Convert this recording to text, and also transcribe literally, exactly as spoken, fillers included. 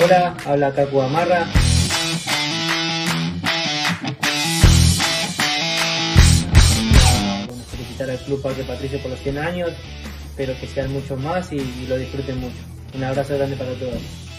Hola, habla Cacu Amarra. Bueno, felicitar al Club Parque Patricio por los cien años, espero que sean muchos más y, y lo disfruten mucho. Un abrazo grande para todos.